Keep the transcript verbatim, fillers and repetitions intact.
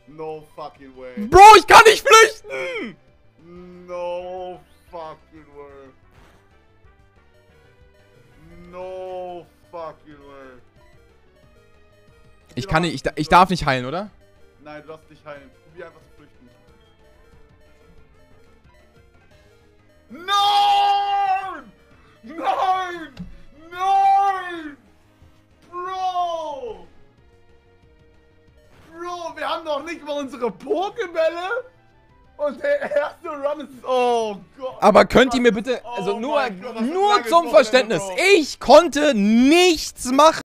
No fucking way. Bro, ich kann nicht flüchten! No fucking way. No fucking way. Ich kann nicht, ich, da- ich darf nicht heilen, oder? Nein, du darfst nicht heilen. Probier einfach zu flüchten. Nein! Nein! Nein! Bro! Bro, wir haben doch nicht mal unsere Pokebälle! Und der erste Run ist... Oh Gott! Aber könnt ihr mir bitte, also Oh nur, mein Gott, das ist ein nur langes zum Wochenende, Verständnis, Bro. ich konnte nichts machen.